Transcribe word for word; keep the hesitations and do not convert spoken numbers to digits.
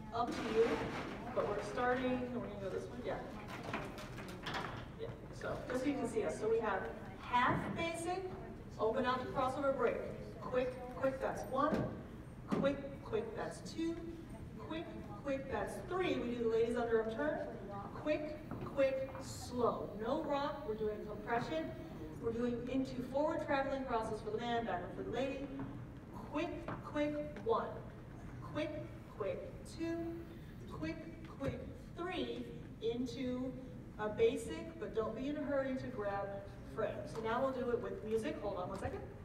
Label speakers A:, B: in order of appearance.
A: up to you, but we're starting, we're gonna go this way, yeah. Yeah, so just so you can see us. So we have half basic, open up, crossover break. Quick, quick, that's one. Quick, quick, that's two. Quick, quick, that's three. We do the ladies underarm turn. Quick, quick, slow. No rock, we're doing compression. We're doing into forward traveling crosses for the man, backward for the lady. Quick, quick, one. Quick, quick, two. Quick, quick, three. Into a basic, but don't be in a hurry to grab frame. So now we'll do it with music. Hold on one second.